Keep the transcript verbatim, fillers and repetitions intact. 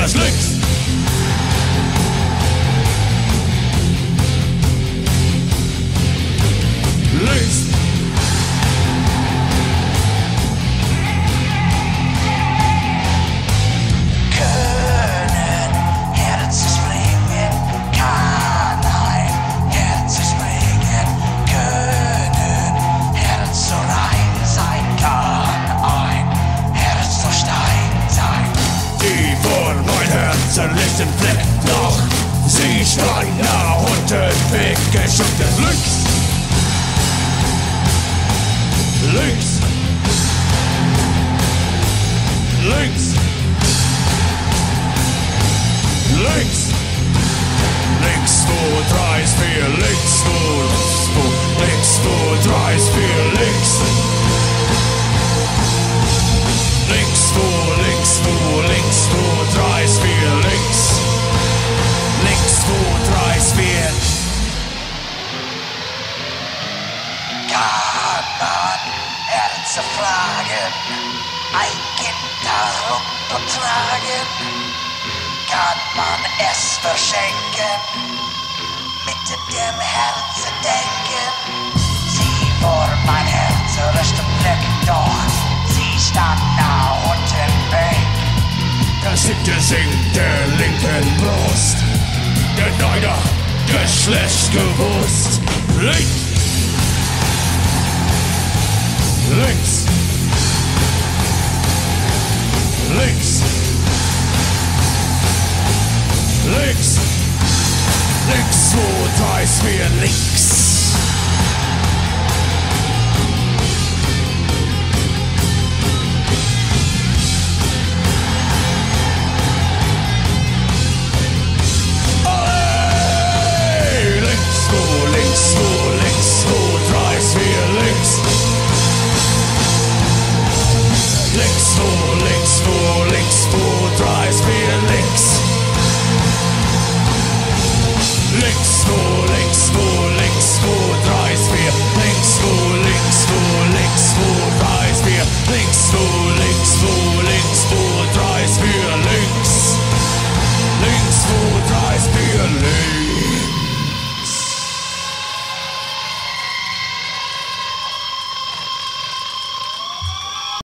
das links. Links. Können Herzen springen, kann ein Herz springen. Können Herz so rein sein, kann ein Herz so Stein sein. Die vor mein Herzen lichten Fleck noch. Sie stand nach unten weggeschoben. Links. Links. Links. Links. Links, zwei, drei, vier, links, zwei, zwei, links, zwei, drei, vier, links. Links, zwei, links, zwei, links, zwei, drei, vier, links. Links, zwei, drei, vier. Kann man Herzen fragen, ein Kind heruntertragen? Kann man es verschenken, mit dem Herzen denken? Sie vor mein Herz rechten Fleck doch, sie stand nah unten weg. Das siebte singt der linken Brust, der Neuner Geschlecht gewusst. Links. Links. Links. Links. Links, zwei, drei, vier, links. Hey! Links, zwei, links, zwei, links, zwei, drei, vier, links. Links, zwei, links, zwei, links, zwei, drei, vier, links. Links, zwei, links, zwei, links, zwei, drei, vier, links, zwei, links, zwei, links, zwei, drei, vier, links, zwei.